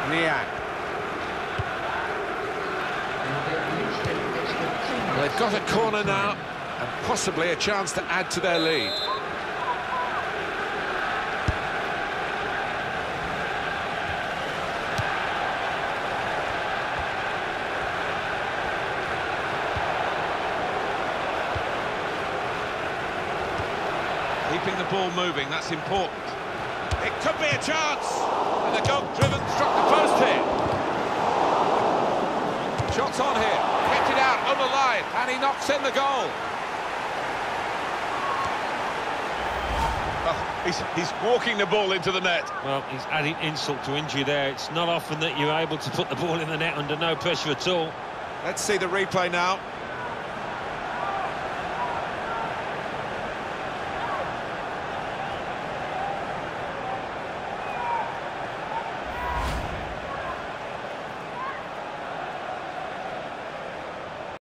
Niang. They've got a corner now, and possibly a chance to add to their lead. Keeping the ball moving, that's important. It could be a chance! And the goal-driven struck the post here. Shots on here, kicked it out on the line, and he knocks in the goal. Oh, he's walking the ball into the net. Well, he's adding insult to injury there. It's not often that you're able to put the ball in the net under no pressure at all. Let's see the replay now.